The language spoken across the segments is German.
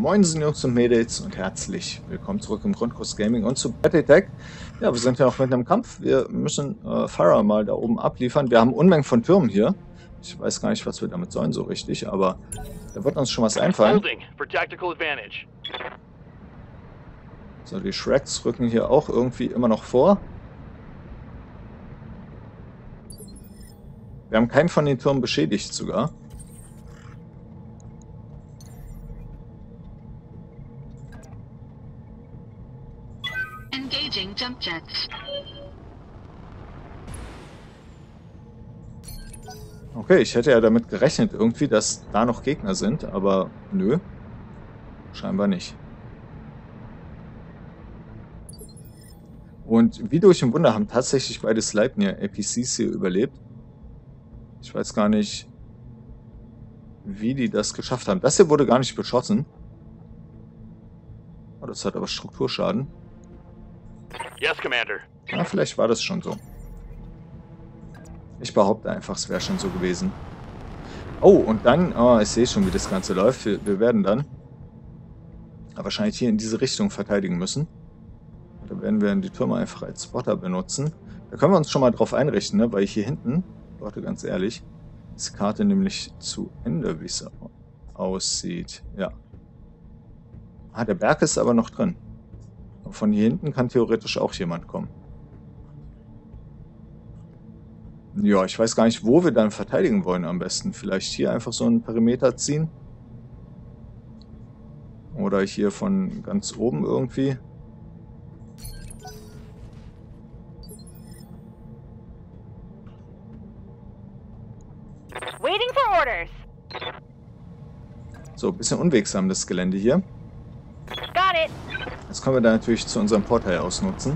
Moinsen Jungs und Mädels und herzlich willkommen zurück im Grundkurs Gaming und zu Battletech. Ja, wir sind ja auch mit einem Kampf. Wir müssen Farah mal da oben abliefern. Wir haben Unmengen von Türmen hier. Ich weiß gar nicht, was wir damit sollen so richtig, aber da wird uns schon was einfallen. So, die Shreks rücken hier auch irgendwie immer noch vor. Wir haben keinen von den Türmen beschädigt sogar. Engaging jump jets. Okay, ich hätte ja damit gerechnet irgendwie, dass da noch Gegner sind, aber nö, scheinbar nicht. Und wie durch ein Wunder haben tatsächlich beide Sleipnir-APCs hier überlebt. Ich weiß gar nicht, wie die das geschafft haben. Das hier wurde gar nicht beschossen. Oh, das hat aber Strukturschaden. Yes, Commander. Na, vielleicht war das schon so. Ich behaupte einfach, es wäre schon so gewesen. Oh, und dann, oh, ich sehe schon, wie das Ganze läuft. Wir werden dann wahrscheinlich hier in diese Richtung verteidigen müssen. Da werden wir die Türme einfach als Spotter benutzen. Da können wir uns schon mal drauf einrichten, ne? Weil hier hinten, Leute, ganz ehrlich, ist die Karte nämlich zu Ende, wie es aussieht. Ja. Ah, der Berg ist aber noch drin. Von hier hinten kann theoretisch auch jemand kommen. Ja, ich weiß gar nicht, wo wir dann verteidigen wollen am besten. Vielleicht hier einfach so einen Perimeter ziehen. Oder hier von ganz oben irgendwie. Waiting for orders. So, ein bisschen unwegsam das Gelände hier. Got it. Das können wir dann natürlich zu unserem Vorteil ausnutzen.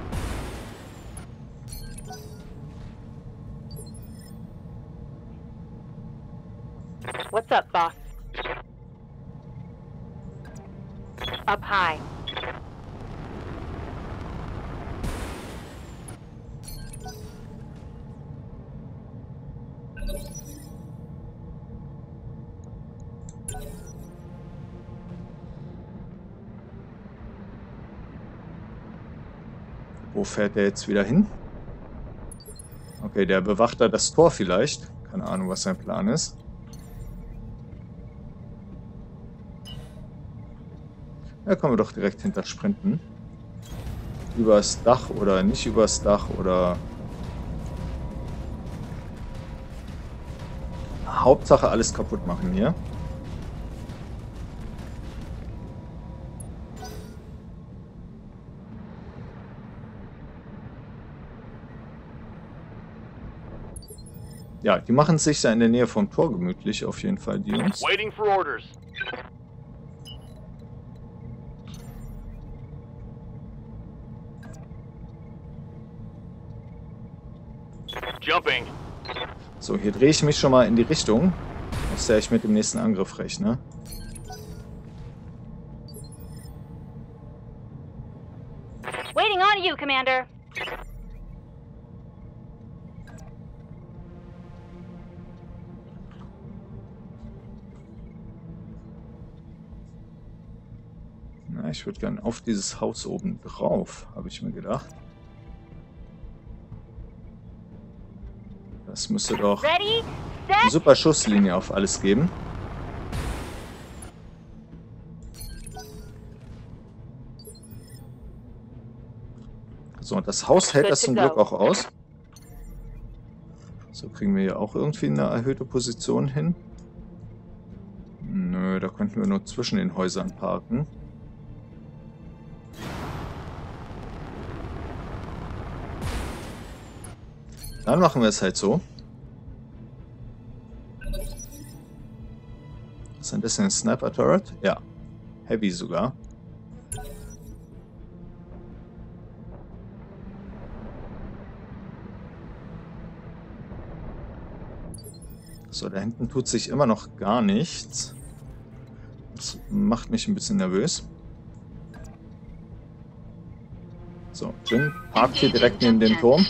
What's up, boss? Up high. Wo fährt der jetzt wieder hin? Okay, der bewacht da das Tor vielleicht. Keine Ahnung, was sein Plan ist. Da können wir doch direkt hinter sprinten. Übers Dach oder nicht übers Dach oder... Hauptsache alles kaputt machen hier. Ja, die machen es sich da in der Nähe vom Tor gemütlich, auf jeden Fall, die Jungs. Waiting for orders. Jumping. So, hier drehe ich mich schon mal in die Richtung, aus der ich mit dem nächsten Angriff rechne. Waiting on you, Commander. Na, ich würde gerne auf dieses Haus oben drauf, habe ich mir gedacht. Das müsste doch Ready, eine set. super Schusslinie auf alles geben. So, und das Haus hält das zum Glück auch aus. So, kriegen wir hier auch irgendwie eine erhöhte Position hin. Nö, da könnten wir nur zwischen den Häusern parken. Dann machen wir es halt so. Was ist denn das? Ein Sniper Turret? Ja. Heavy sogar. So, da hinten tut sich immer noch gar nichts. Das macht mich ein bisschen nervös. So, Jin parkt hier direkt neben dem Turm.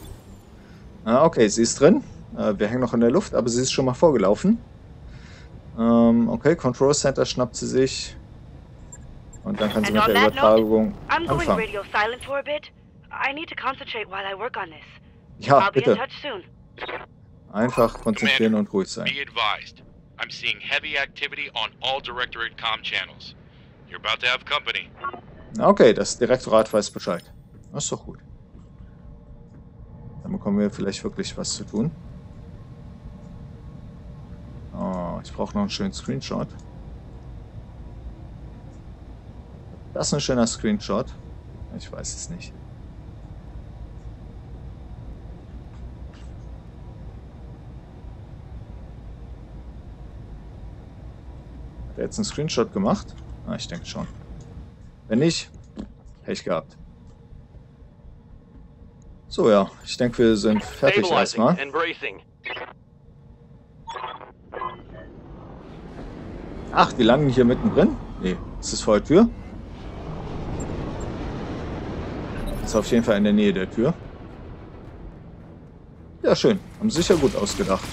Ah, okay, sie ist drin. Wir hängen noch in der Luft, aber sie ist schon mal vorgelaufen. Okay, Control Center schnappt sie sich. Und dann kann sie And mit on der that Übertragung I'm going anfangen. radio silent for a bit. I need to concentrate while I work on this. Ja, I'll be in bitte. touch soon. Einfach konzentrieren und ruhig sein. Be advised. I'm seeing heavy activity on all Directorate comm channels. You're about to have company. Okay, das Direktorat weiß Bescheid. Das ist doch gut. Dann bekommen wir vielleicht wirklich was zu tun. Oh, ich brauche noch einen schönen Screenshot. Das ist ein schöner Screenshot. Ich weiß es nicht. Hat er jetzt einen Screenshot gemacht? Ah, ich denke schon. Wenn nicht, Pech gehabt. So, ja. Ich denke, wir sind fertig Stabilizing erstmal. and bracing. Ach, die landen hier mittendrin? Nee, ist das vor der Tür? Ist auf jeden Fall in der Nähe der Tür. Ja, schön. Haben sie sicher gut ausgedacht.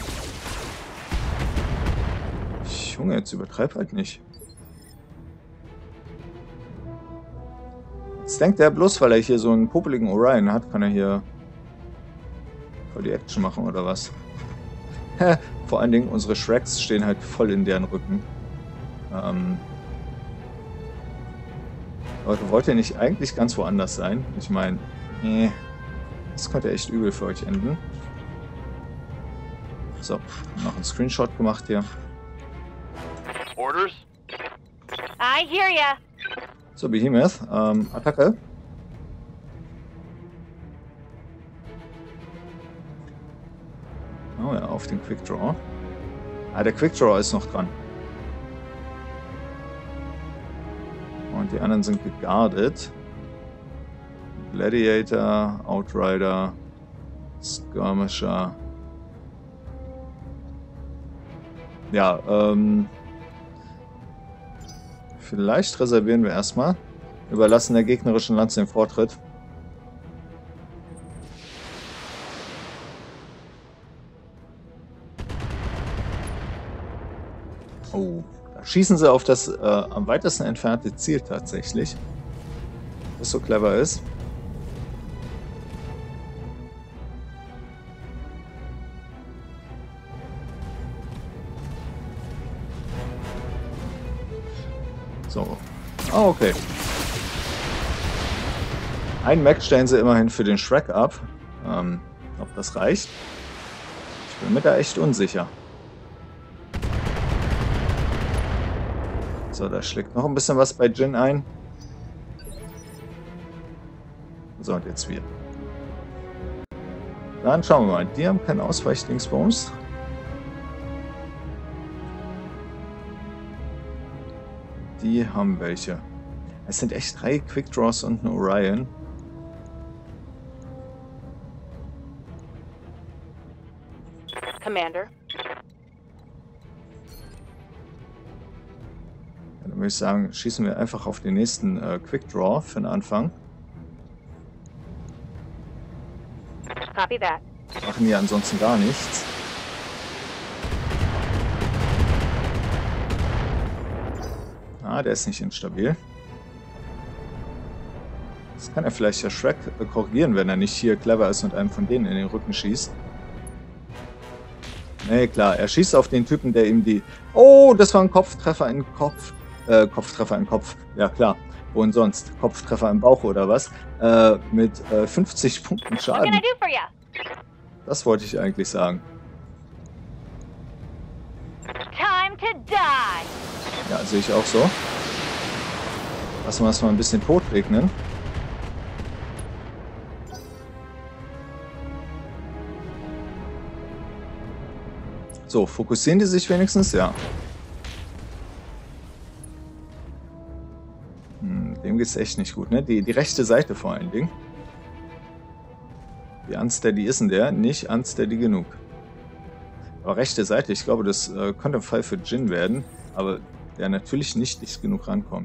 Junge, jetzt übertreib halt nicht. Jetzt denkt er bloß, weil er hier so einen popeligen Orion hat, kann er hier voll die Action machen oder was? Vor allen Dingen, unsere Shreks stehen halt voll in deren Rücken. Leute, wollt ihr nicht eigentlich ganz woanders sein? Ich meine, nee, das könnte echt übel für euch enden. So, noch einen Screenshot gemacht hier. Orders? I hear ya. So, Behemoth, Attacke. Oh ja, auf den Quick Draw. Ah, der Quick Draw ist noch dran. Und die anderen sind geguardet. Gladiator, Outrider, Skirmisher. Ja, vielleicht reservieren wir erstmal. Überlassen der gegnerischen Lanze den Vortritt. Oh, da schießen sie auf das am weitesten entfernte Ziel tatsächlich. Was so clever ist. So. Oh, okay. Ein Mac stellen sie immerhin für den Shrek ab. Ob das reicht? Ich bin mir da echt unsicher. So, da schlägt noch ein bisschen was bei Jin ein. So, und jetzt wir. Dann schauen wir mal. Die haben keinen Ausweichdingsbums. Die haben welche. Es sind echt 3 Quick Draws und ein Orion. Commander. Ja, dann würde ich sagen, schießen wir einfach auf den nächsten Quick Draw für den Anfang. Copy that. Machen hier ansonsten gar nichts. Ah, der ist nicht instabil. Das kann er vielleicht der Shrek korrigieren, wenn er nicht hier clever ist und einem von denen in den Rücken schießt. Nee, klar, er schießt auf den Typen, der ihm die... Oh, das war ein Kopftreffer in den Kopf. Kopftreffer in den Kopf. Ja, klar. Wohin sonst? Kopftreffer im Bauch oder was? Mit 50 Punkten What can Schaden. I do for you? Das wollte ich eigentlich sagen. Time to die. Ja, sehe ich auch so. Lassen wir es mal ein bisschen tot regnen. So, fokussieren die sich wenigstens? Ja. Dem geht es echt nicht gut, ne? Die rechte Seite vor allen Dingen. Wie unsteady ist denn der? Nicht unsteady genug. Aber rechte Seite, ich glaube, das könnte ein Fall für Jin werden, aber der natürlich nicht dicht genug rankommt.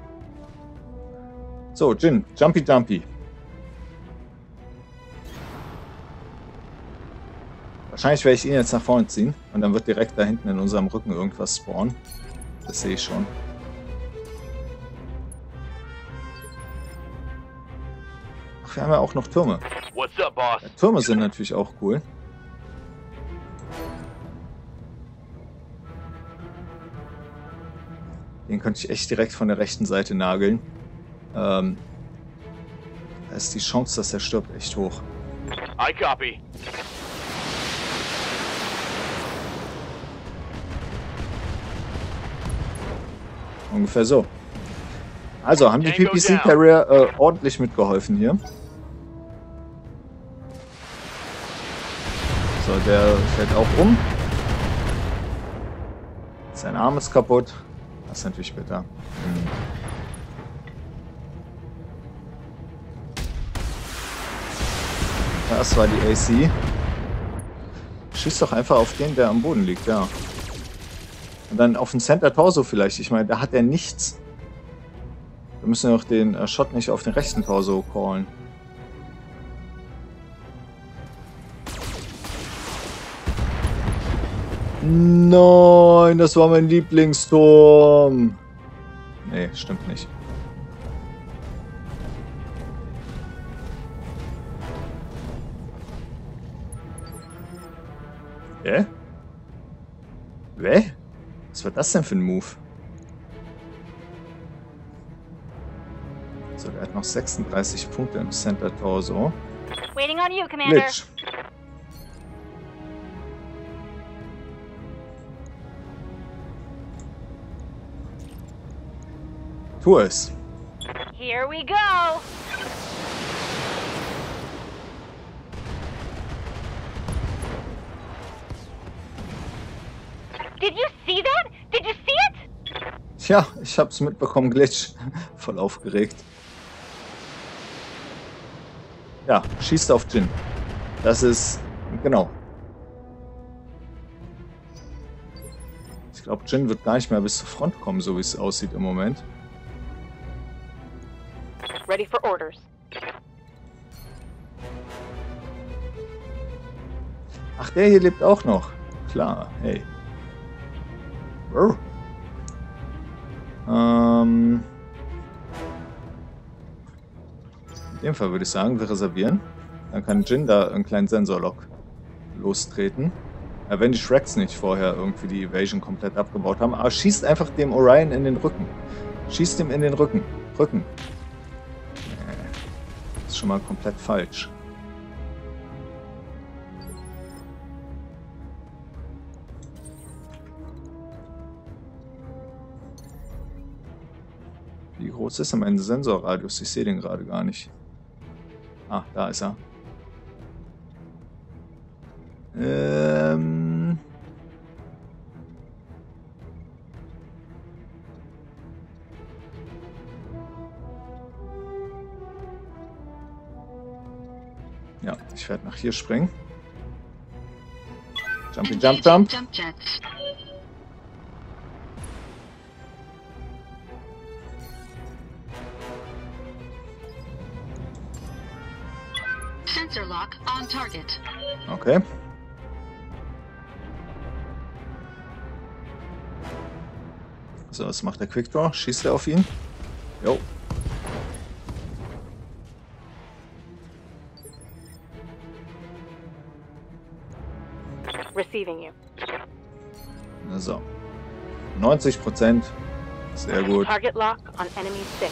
So, Jin, Jumpy Jumpy. Wahrscheinlich werde ich ihn jetzt nach vorne ziehen. Und dann wird direkt da hinten in unserem Rücken irgendwas spawnen. Das sehe ich schon. Ach, wir haben ja auch noch Türme. What's up, boss? Ja, Türme sind natürlich auch cool. Den könnte ich echt direkt von der rechten Seite nageln. Da ist die Chance, dass er stirbt, echt hoch. I copy. Ungefähr so. Also haben die PPC Carrier ordentlich mitgeholfen hier. So, der fällt auch um. Sein Arm ist kaputt. Das ist natürlich bitter. Das war die AC. Schieß doch einfach auf den, der am Boden liegt, ja. Und dann auf den Center Torso vielleicht. Ich meine, da hat er nichts. Wir müssen ja auch den Shot nicht auf den rechten Torso callen. Nein, das war mein Lieblingsturm. Nee, stimmt nicht. Wer? Was war das denn für ein Move? So, der hat noch 36 Punkte im Center Torso. Waiting on you, Commander. Glitch. Tu es. Here we go. Did you see that? Did you see it? Tja, ich hab's mitbekommen, Glitch. Voll aufgeregt. Ja, schießt auf Jin. Das ist... genau. Ich glaube, Jin wird gar nicht mehr bis zur Front kommen, so wie es aussieht im Moment. Ready for orders. Ach, der hier lebt auch noch. Klar, hey. In dem Fall würde ich sagen, wir reservieren. Dann kann Jin da einen kleinen Sensorlock lostreten. Ja, wenn die Shreks nicht vorher irgendwie die Evasion komplett abgebaut haben. Aber schießt einfach dem Orion in den Rücken. Schießt ihm in den Rücken. Rücken. Das ist schon mal komplett falsch. Wie groß ist denn mein Sensorradius? Ich sehe den gerade gar nicht. Ah, da ist er. Ja, ich werde nach hier springen. Jumpy, jump, jump. Sensor lock on target. Okay. So, was macht der Quick Draw? Schießt er auf ihn? Jo. Receiving you. So. 90%. Sehr gut. Target lock on enemy 6.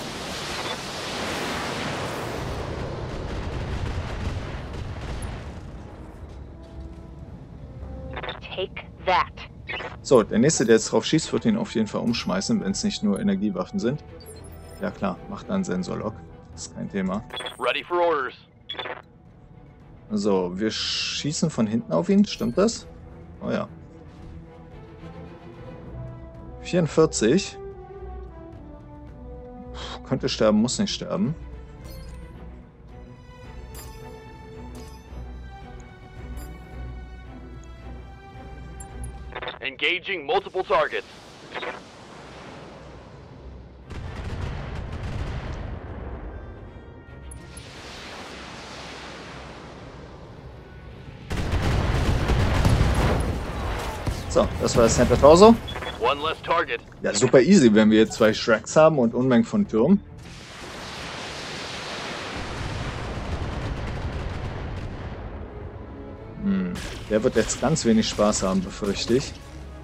Take that. So, der nächste, der jetzt drauf schießt, wird ihn auf jeden Fall umschmeißen, wenn es nicht nur Energiewaffen sind. Ja klar, macht dann Sensorlock. Das ist kein Thema. Ready for orders. So, wir schießen von hinten auf ihn, stimmt das? Oh ja. 44. Könnte sterben, muss nicht sterben. Engaging multiple targets. So, das war das Center Torso. One less target. Ja, super easy, wenn wir jetzt 2 Shreks haben und Unmengen von Türmen. Der wird jetzt ganz wenig Spaß haben, befürchte ich.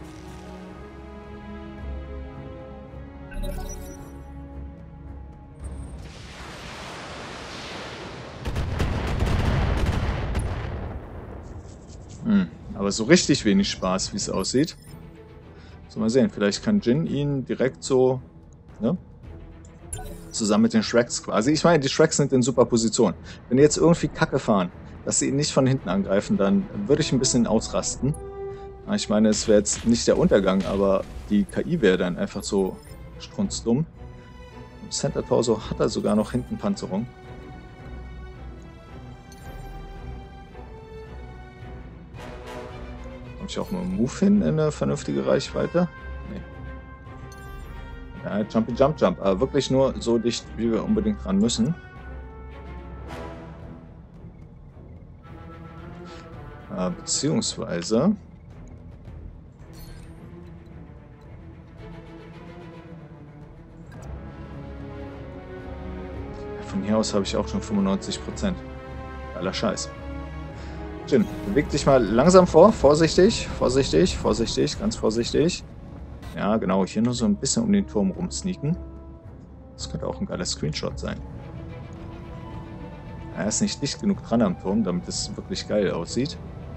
Aber so richtig wenig Spaß, wie es aussieht. So, mal sehen. Vielleicht kann Jin ihn direkt so, ne? Zusammen mit den Shreks quasi. Ich meine, die Shreks sind in super Position. Wenn die jetzt irgendwie Kacke fahren, dass sie ihn nicht von hinten angreifen, dann würde ich ein bisschen ausrasten. Ich meine, es wäre jetzt nicht der Untergang, aber die KI wäre dann einfach so strunzdumm. Im Center Torso hat er sogar noch hinten Panzerung. Komme ich auch mal einen Move hin in eine vernünftige Reichweite? Nee. Ja, Jumpy Jump Jump, aber wirklich nur so dicht, wie wir unbedingt dran müssen. Beziehungsweise von hier aus habe ich auch schon 95%. Geiler Scheiß. Jin, beweg dich mal langsam vor. Vorsichtig, vorsichtig, vorsichtig, ganz vorsichtig. Ja, genau. Hier nur so ein bisschen um den Turm rumsneaken. Das könnte auch ein geiler Screenshot sein. Er ist nicht dicht genug dran am Turm, damit es wirklich geil aussieht.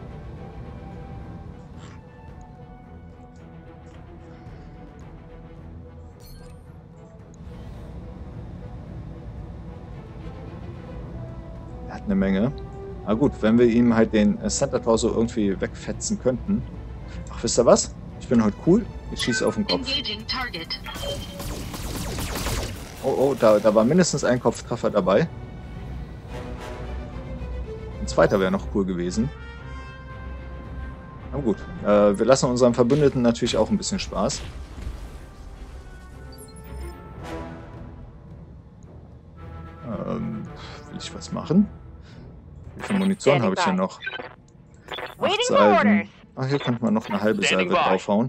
Er hat eine Menge. Na gut, wenn wir ihm halt den Center Torso irgendwie wegfetzen könnten. Ach, wisst ihr was? Ich bin heute cool. Ich schieße auf den Kopf. Engaging target. Oh, da war mindestens ein Kopftreffer dabei. Ein zweiter wäre noch cool gewesen. Aber gut, wir lassen unseren Verbündeten natürlich auch ein bisschen Spaß. Will ich was machen? Wie viel Munition habe ich hier noch? 8 Salven. Ach, hier könnte man noch eine halbe Salve draufhauen.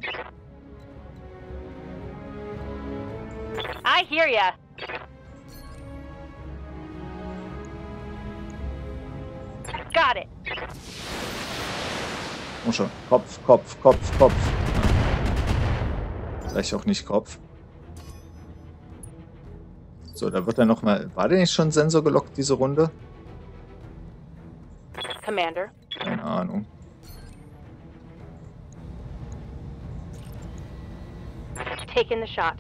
I hear ya. Got it. Oh schon. Kopf, Kopf, Kopf, Kopf. Vielleicht auch nicht Kopf. So, da wird er nochmal... War der nicht schon Sensor gelockt, diese Runde? Commander. Keine Ahnung. Taking the shot.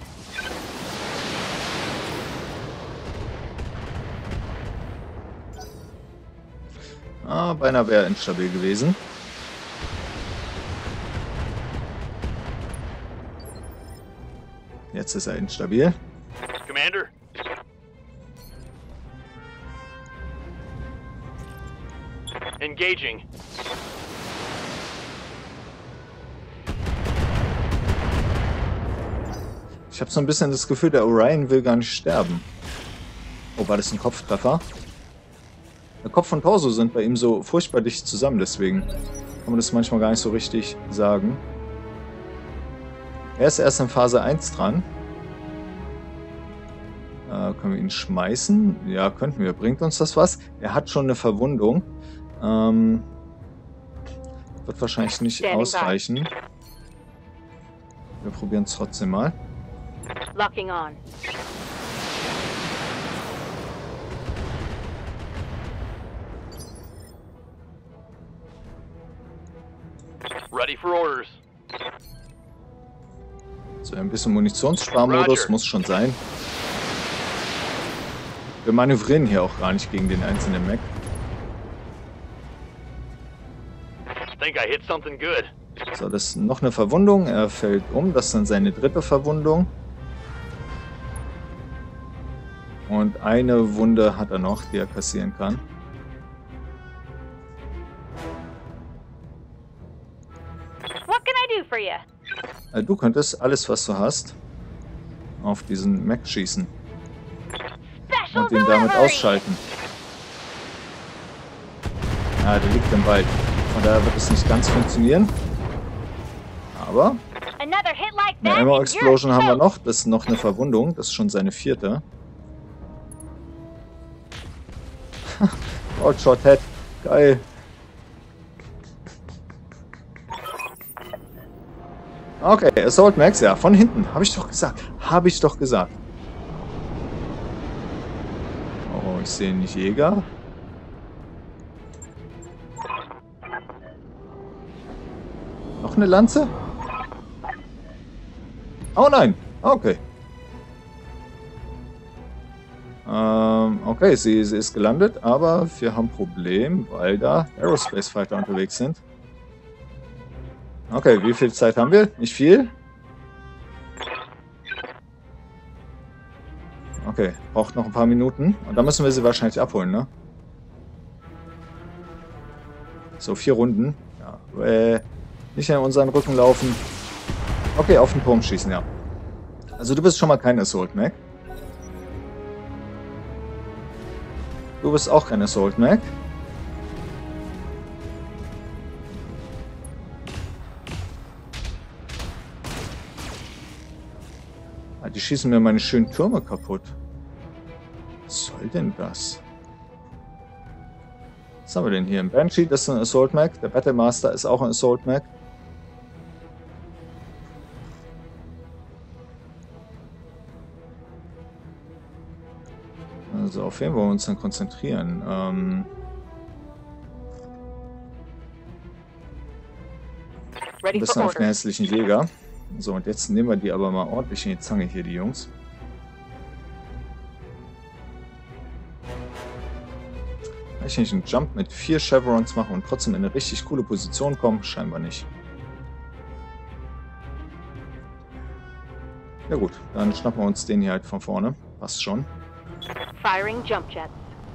Ah, beinahe wäre instabil gewesen. Jetzt ist er instabil. Commander? Engaging. Ich habe so ein bisschen das Gefühl, der Orion will gar nicht sterben. Oh, war das ein Kopftreffer? Der Kopf und Torso sind bei ihm so furchtbar dicht zusammen, deswegen kann man das manchmal gar nicht so richtig sagen. Er ist erst in Phase 1 dran. Können wir ihn schmeißen? Ja, könnten wir. Bringt uns das was? Er hat schon eine Verwundung. Wird wahrscheinlich nicht ausreichen. Wir probieren es trotzdem mal. Locking on. Ready for orders. So, ein bisschen Munitionssparmodus muss schon sein. Wir manövrieren hier auch gar nicht gegen den einzelnen Mech. Think I hit something good. So, das ist noch eine Verwundung. Er fällt um. Das ist dann seine dritte Verwundung. Und eine Wunde hat er noch, die er kassieren kann. What can I do for you? Du könntest alles, was du hast, auf diesen Mech schießen. Special Und ihn damit delivery. ausschalten. Ja, der liegt im Wald. Von daher wird es nicht ganz funktionieren. Aber Another hit like eine that. Ammo and you're Explosion haben wir toast. noch. Das ist noch eine Verwundung. Das ist schon seine 4. Oh, Shothead. Geil. Okay, Assault Max, ja, von hinten. Habe ich doch gesagt. Habe ich doch gesagt. Oh, ich sehe nicht Jäger. Noch eine Lanze? Oh nein. Okay. Okay, sie ist gelandet, aber wir haben ein Problem, weil da Aerospace Fighter unterwegs sind. Okay, wie viel Zeit haben wir? Nicht viel. Okay, braucht noch ein paar Minuten. Und dann müssen wir sie wahrscheinlich abholen, ne? So, 4 Runden. Ja, nicht in unseren Rücken laufen. Okay, auf den Turm schießen, ja. Also du bist schon mal kein Assault Mac. Du bist auch kein Assault Mac. Ah, die schießen mir meine schönen Türme kaputt. Was soll denn das? Was haben wir denn hier? Ein Banshee, das ist ein Assault Mac. Der Battlemaster ist auch ein Assault Mac. Also auf wen wollen wir uns dann konzentrieren? Ein bisschen auf den hässlichen Jäger. So, und jetzt nehmen wir die aber mal ordentlich in die Zange hier, die Jungs. Kann ich nicht einen Jump mit 4 Chevrons machen und trotzdem in eine richtig coole Position kommen? Scheinbar nicht. Ja gut, dann schnappen wir uns den hier halt von vorne. Passt schon. Firing jump jets.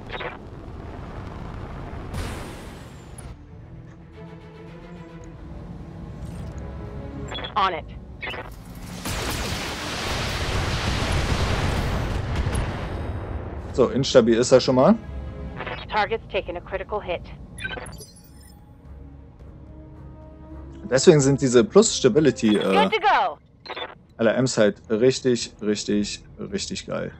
On it. So, instabil ist er schon mal. Target's taken a critical hit. Deswegen sind diese Plus Stability Good to go. LRMs halt richtig, richtig, richtig geil.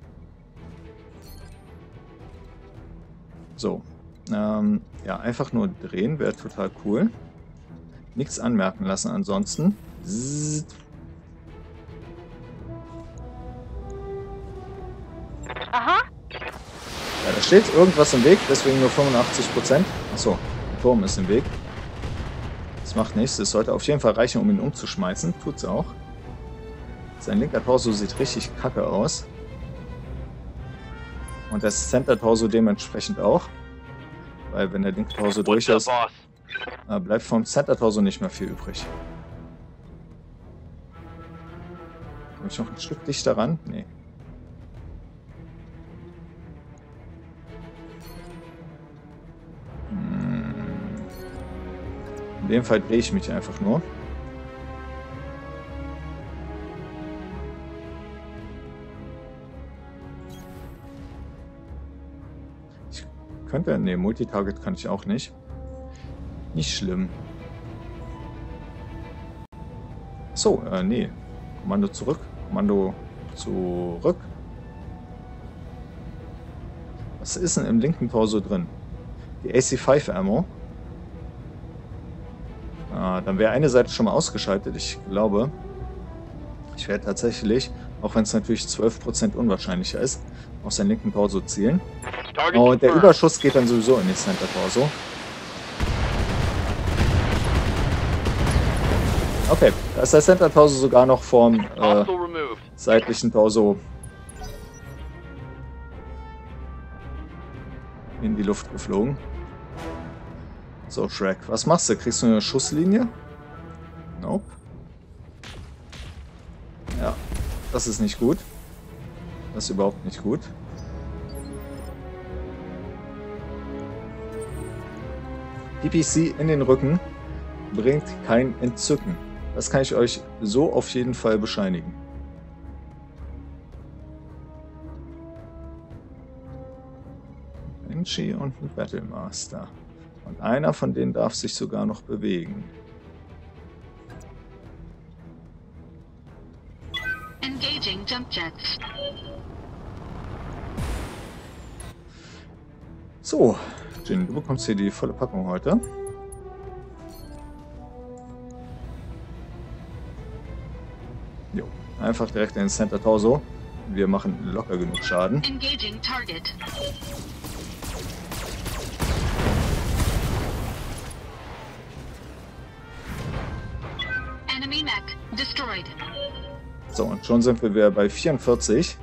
So. Ja, einfach nur drehen wäre total cool. Nichts anmerken lassen ansonsten. Zzz. Aha. Ja, da steht irgendwas im Weg, deswegen nur 85%. Achso, der Turm ist im Weg. Das macht nichts, das sollte auf jeden Fall reichen, um ihn umzuschmeißen. Tut's auch. Sein linker Torso sieht richtig kacke aus. Und das Center Torso dementsprechend auch. Weil wenn der linke Torso durch ist, bleibt vom Center Torso nicht mehr viel übrig. Komme ich noch ein Stück dichter ran? Nee. In dem Fall drehe ich mich einfach nur. Ich könnte... Ne, Multitarget kann ich auch nicht. Nicht schlimm. So, nee. Kommando zurück. Kommando zurück. Was ist denn im linken Torso drin? Die AC-5 Ammo. Dann wäre eine Seite schon mal ausgeschaltet. Ich glaube, ich werde tatsächlich, auch wenn es natürlich 12% unwahrscheinlicher ist, auf seinen linken Torso zielen. Und der Überschuss geht dann sowieso in den Center Torso. Okay, da ist der Center Torso sogar noch vom seitlichen Torso in die Luft geflogen. So, Shrek, was machst du? Kriegst du eine Schusslinie? Nope. Ja, das ist nicht gut. Das ist überhaupt nicht gut. PPC in den Rücken bringt kein Entzücken. Das kann ich euch so auf jeden Fall bescheinigen. Banshee und ein Battlemaster. Und einer von denen darf sich sogar noch bewegen. Engaging jump jets. So, Jin, du bekommst hier die volle Packung heute. Jo, einfach direkt in den Center Torso. Wir machen locker genug Schaden. Engaging target. Enemy mech destroyed. So, und schon sind wir wieder bei 44.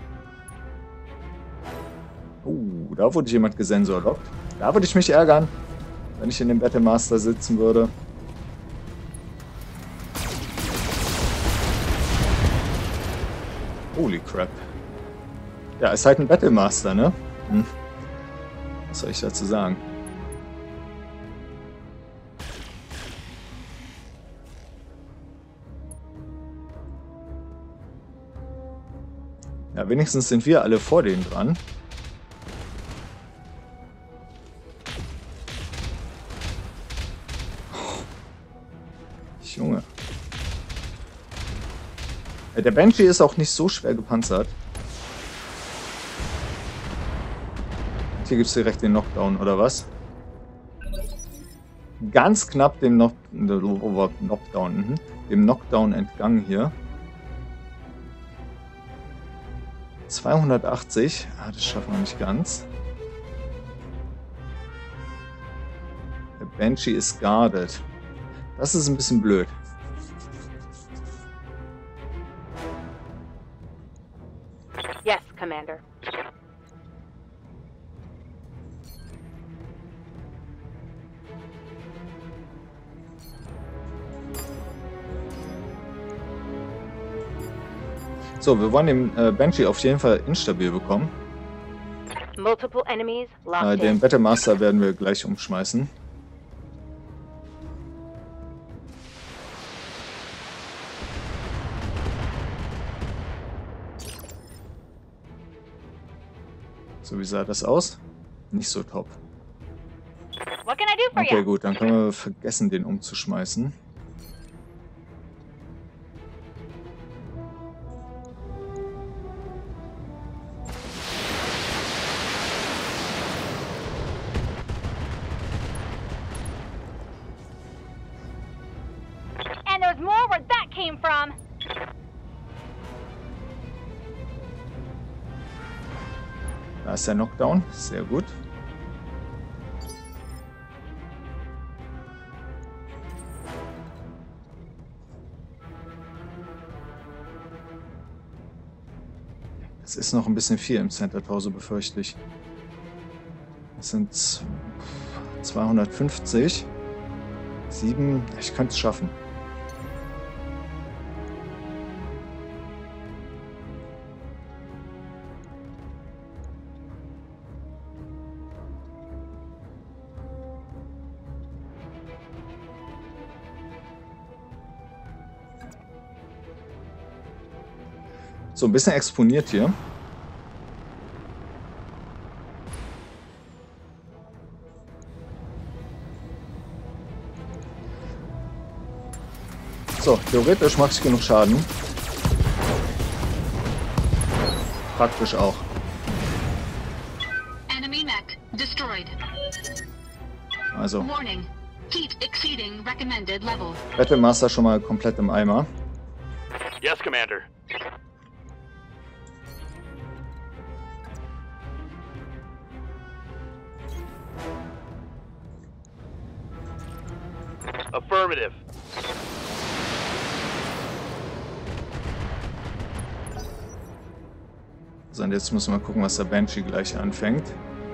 Da wurde jemand gesensorlockt. Da würde ich mich ärgern, wenn ich in dem Battlemaster sitzen würde. Holy crap. Ja, ist halt ein Battlemaster, ne? Was soll ich dazu sagen? Ja, wenigstens sind wir alle vor denen dran. Junge. Der Banshee ist auch nicht so schwer gepanzert. Und hier gibt es direkt den Knockdown, oder was? Ganz knapp dem Knockdown entgangen hier. 280. Ah, das schaffen wir nicht ganz. Der Banshee ist guarded. Das ist ein bisschen blöd. Yes, Commander. So, wir wollen den Banshee auf jeden Fall instabil bekommen. Multiple enemies locked Den in. Battlemaster werden wir gleich umschmeißen. So, wie sah das aus? Nicht so top. What can I do for Okay, you? gut, dann können wir vergessen, den umzuschmeißen. And there's more where that came from. Da ist der Knockdown, sehr gut. Es ist noch ein bisschen viel im Center Torso, befürchte ich. Das sind 250. 7, ich könnte es schaffen. So, ein bisschen exponiert hier. So, theoretisch mache ich genug Schaden. Praktisch auch. Enemy mech destroyed. Also, Warning. Heat exceeding recommended level. Battlemaster schon mal komplett im Eimer. Yes, Commander. Affirmative. So, und jetzt müssen wir gucken, was der Banshee gleich anfängt.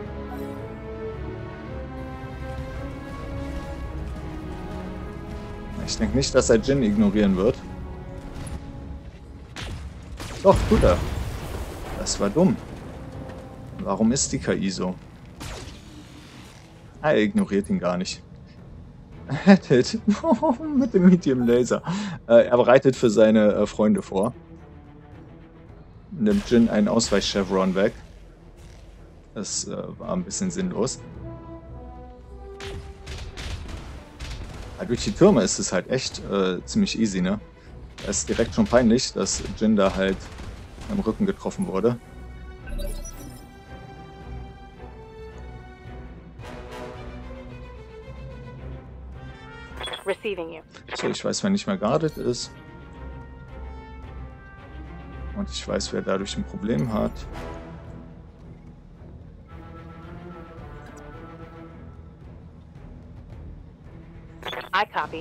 Ich denke nicht, dass er Jin ignorieren wird. Doch, tut er. Das war dumm. Warum ist die KI so? Ah, er ignoriert ihn gar nicht. Hattet. Mit dem Medium Laser. Er bereitet für seine Freunde vor. Nimmt Jin einen Ausweich-Chevron weg. Das war ein bisschen sinnlos. Ja, durch die Türme ist es halt echt ziemlich easy, ne? Es ist direkt schon peinlich, dass Jin da halt im Rücken getroffen wurde. Receiving you. So, ich weiß, wer nicht mehr guarded ist. Und ich weiß, wer dadurch ein Problem hat. I copy.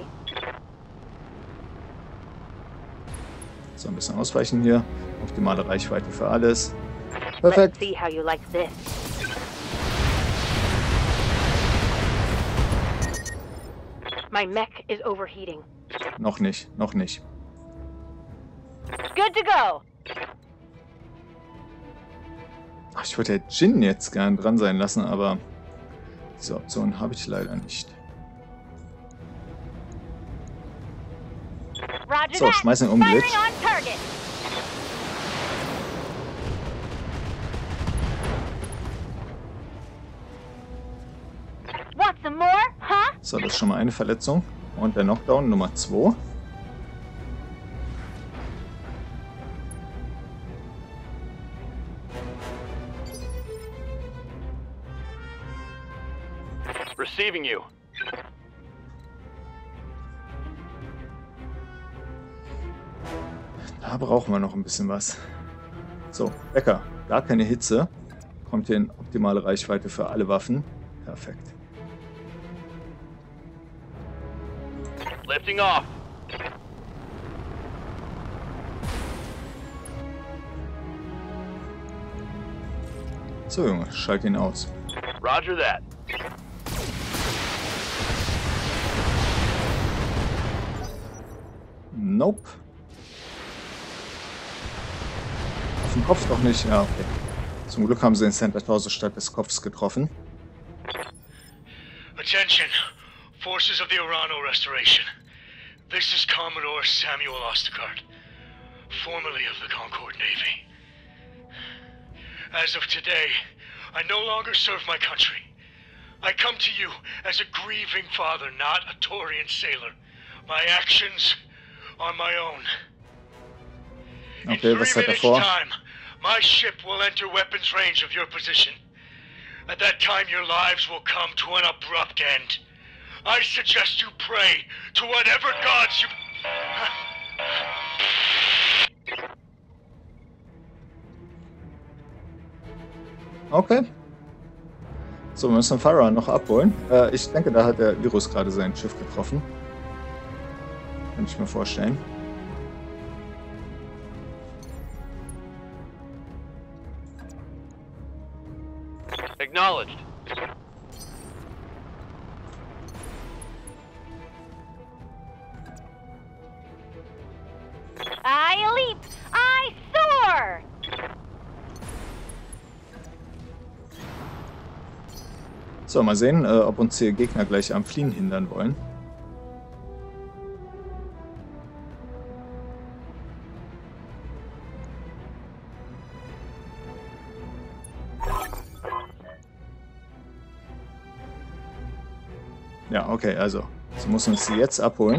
So, ein bisschen ausweichen hier. Optimale Reichweite für alles. Let's Perfekt. see how you like this. My mech is overheating. Noch nicht, noch nicht. Good to go. Ach, ich würde ja Jin jetzt gern dran sein lassen, aber diese Option habe ich leider nicht. Roger So, that. schmeißen um Firing Glitch. on target. Want some more? Huh? So, das ist schon mal eine Verletzung. Und der Knockdown Nummer 2. Receiving you. Da brauchen wir noch ein bisschen was. So, Becker. Gar keine Hitze. Kommt hier in optimale Reichweite für alle Waffen. Perfekt. Lifting off. So, Junge, schalt ihn aus. Roger that. Nope. Auf den Kopf doch nicht. Ja, okay. Zum Glück haben sie den Center Torso statt des Kopfs getroffen. Attention, forces of the Urano Restoration. This is Commodore Samuel Ostergaard, formerly of the Concord Navy. As of today, I no longer serve my country. I come to you as a grieving father, not a Taurian sailor. My actions are my own. In 3 Okay, was hat er minutes' vor? time, my ship will enter weapons range of your position. At that time, your lives will come to an abrupt end. I suggest you pray to whatever gods you... Okay. So, wir müssen Farah noch abholen. Ich denke, da hat der Virus gerade sein Schiff getroffen. Kann ich mir vorstellen. Acknowledged. I leap. I soar. So, mal sehen, ob uns hier Gegner gleich am Fliehen hindern wollen. Ja, okay, also. Sie muss uns sie jetzt abholen.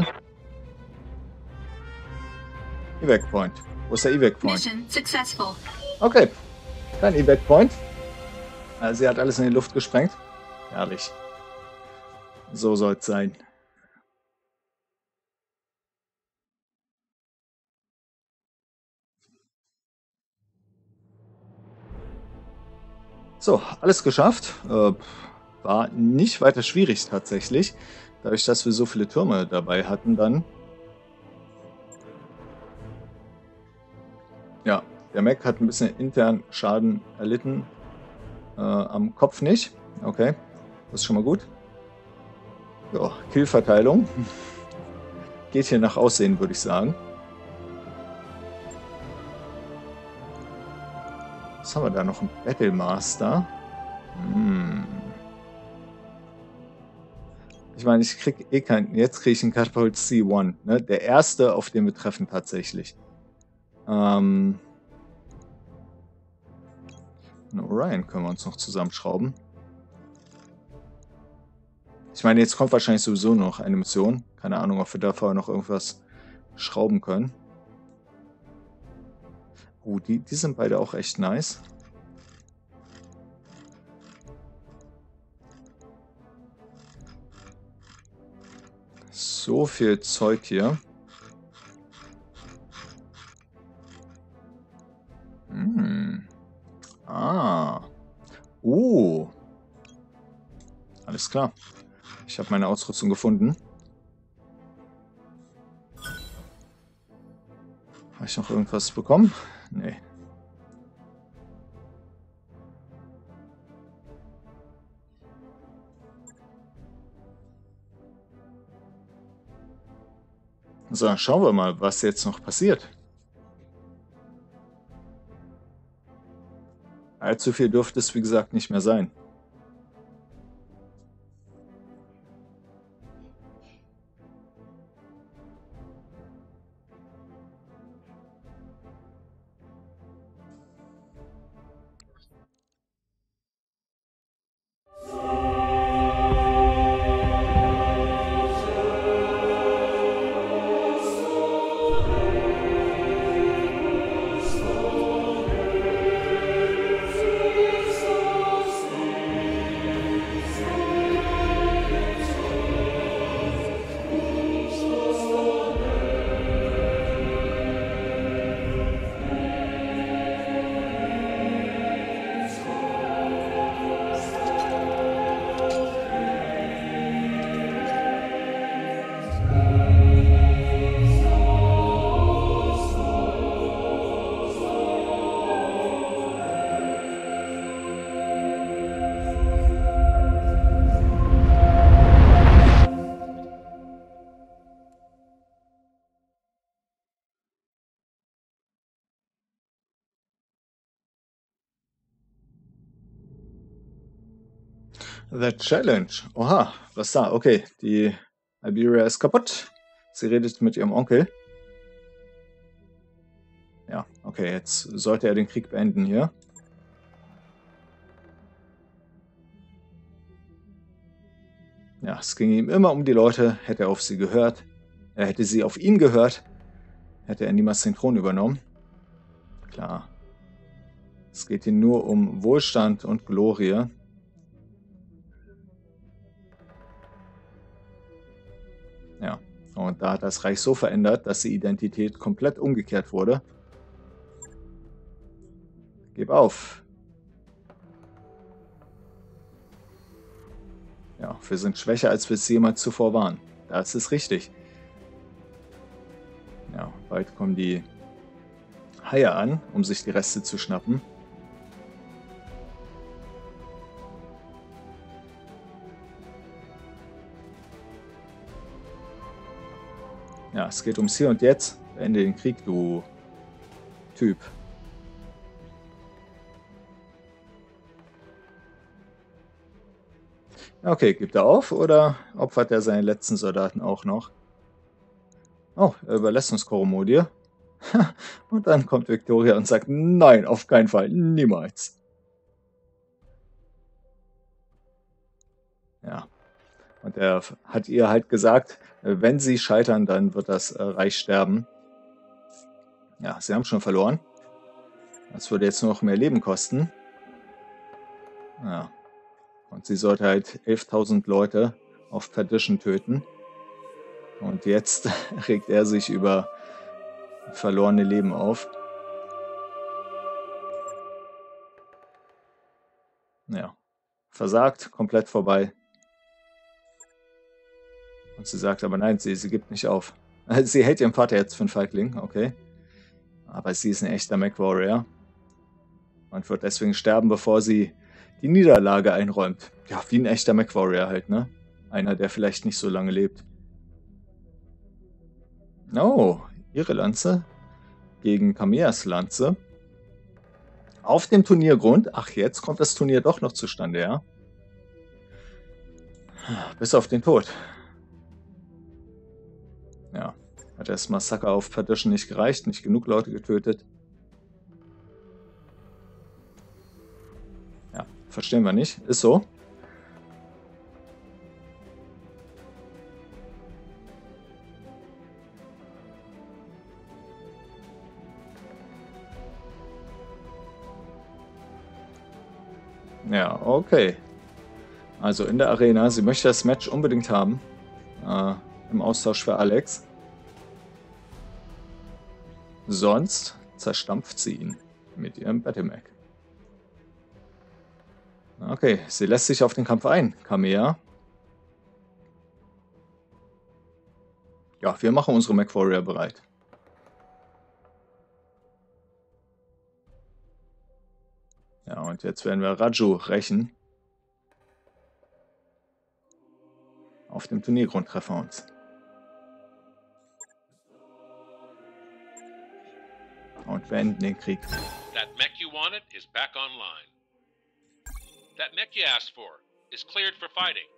Evac Point. Wo ist der Evac Point? Mission successful. Okay, kein Evac Point. Sie hat alles in die Luft gesprengt. Herrlich. So soll es sein. So, alles geschafft. War nicht weiter schwierig tatsächlich. Dadurch, dass wir so viele Türme dabei hatten dann. Ja, der Mech hat ein bisschen intern Schaden erlitten. Am Kopf nicht. Okay, das ist schon mal gut. Ja, Killverteilung. Geht hier nach Aussehen, würde ich sagen. Was haben wir da noch? Ein Battle Master. Ich meine, ich krieg eh keinen. Jetzt kriege ich einen Catapult C1. Ne? Der erste, auf den wir treffen tatsächlich. Einen Orion können wir uns noch zusammenschrauben. Ich meine, jetzt kommt wahrscheinlich sowieso noch eine Mission. Keine Ahnung, ob wir da vorher noch irgendwas schrauben können. Die sind beide auch echt nice. So viel Zeug hier. Alles klar. Ich habe meine Ausrüstung gefunden. Habe ich noch irgendwas bekommen? Nee. So, schauen wir mal, was jetzt noch passiert. Allzu viel dürfte es, wie gesagt, nicht mehr sein. The Challenge. Oha, was da? Okay, die Iberia ist kaputt. Sie redet mit ihrem Onkel. Ja, okay, jetzt sollte er den Krieg beenden hier. Ja, es ging ihm immer um die Leute. Hätte er auf sie gehört, hätte sie auf ihn gehört, hätte er niemals den Thron übernommen. Klar. Es geht ihm nur um Wohlstand und Glorie. Ja, und da hat das Reich so verändert, dass die Identität komplett umgekehrt wurde. Gib auf. Ja, wir sind schwächer, als wir es jemals zuvor waren. Das ist richtig. Ja, bald kommen die Haie an, um sich die Reste zu schnappen. Ja, es geht ums Hier und Jetzt. Beende den Krieg, du Typ. Okay, gibt er auf oder opfert er seine letzten Soldaten auch noch? Oh, er überlässt uns Koromodir. Und dann kommt Victoria und sagt, nein, auf keinen Fall, niemals. Ja. Und er hat ihr halt gesagt, wenn sie scheitern, dann wird das Reich sterben. Ja, sie haben schon verloren. Das würde jetzt nur noch mehr Leben kosten. Ja. Und sie sollte halt 11.000 Leute auf Perdition töten. Und jetzt regt er sich über verlorene Leben auf. Ja. Versagt, komplett vorbei. Und sie sagt aber nein, sie gibt nicht auf. Sie hält ihren Vater jetzt für einen Feigling, okay. Aber sie ist ein echter MechWarrior. Und wird deswegen sterben, bevor sie die Niederlage einräumt. Ja, wie ein echter MechWarrior halt, ne? Einer, der vielleicht nicht so lange lebt. Oh, ihre Lanze gegen Kameas Lanze. Auf dem Turniergrund. Ach, jetzt kommt das Turnier doch noch zustande, ja? Bis auf den Tod. Ja, hat das Massaker auf Perdition nicht gereicht, nicht genug Leute getötet. Ja, verstehen wir nicht. Ist so. Ja, okay. Also in der Arena. Sie möchte das Match unbedingt haben. Im Austausch für Alex. Sonst zerstampft sie ihn mit ihrem Battlemech. Okay, sie lässt sich auf den Kampf ein, Kamea. Ja, wir machen unsere MechWarrior bereit. Ja, und jetzt werden wir Raju rächen. Auf dem Turniergrund treffen wir uns. Und beenden den Krieg. That mech you wanted is back online. That mech you asked for is cleared for fighting.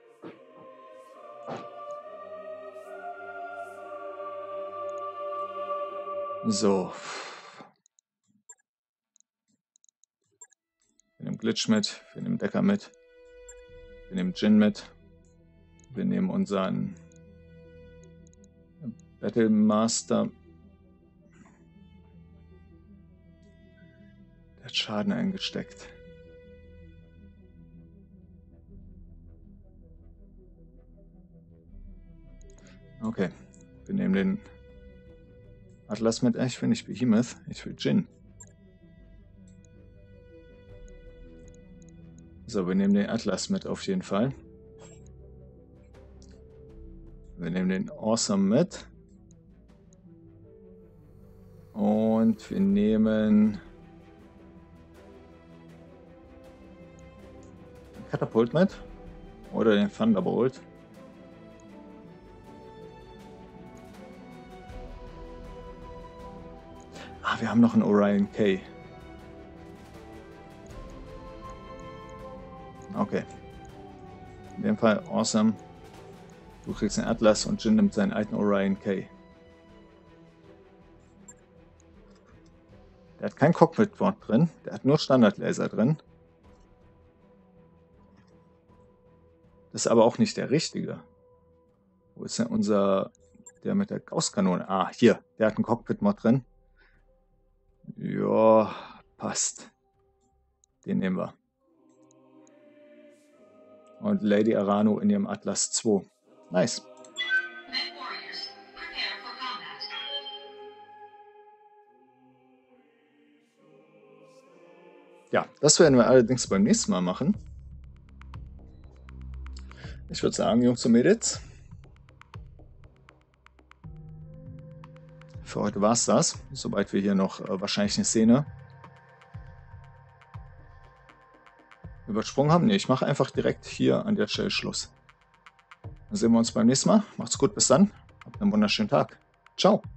So. Wir nehmen Glitch mit, wir nehmen Decker mit, wir nehmen Jin mit, wir nehmen unseren Battlemaster. Der hat Schaden eingesteckt. Okay, wir nehmen den Atlas mit. Ich will nicht Behemoth, ich will Jin. So, wir nehmen den Atlas mit auf jeden Fall. Wir nehmen den Awesome mit. Und wir nehmen den Katapult mit. Oder den Thunderbolt. Ah, wir haben noch einen Orion K. Okay. In dem Fall Awesome. Du kriegst den Atlas und Jin nimmt seinen alten Orion K. Der hat kein Cockpit-Board drin. Der hat nur Standardlaser drin. Das ist aber auch nicht der richtige. Wo ist denn der mit der Gausskanone? Ah, hier. Der hat einen Cockpit-Mod drin. Ja, passt. Den nehmen wir. Und Lady Arano in ihrem Atlas 2. Nice. Ja, das werden wir allerdings beim nächsten Mal machen. Ich würde sagen, Jungs und Mädels, für heute war es das. Soweit wir hier noch wahrscheinlich eine Szene übersprungen haben. Ne, ich mache einfach direkt hier an der Stelle Schluss. Dann sehen wir uns beim nächsten Mal. Macht's gut, bis dann. Habt einen wunderschönen Tag. Ciao.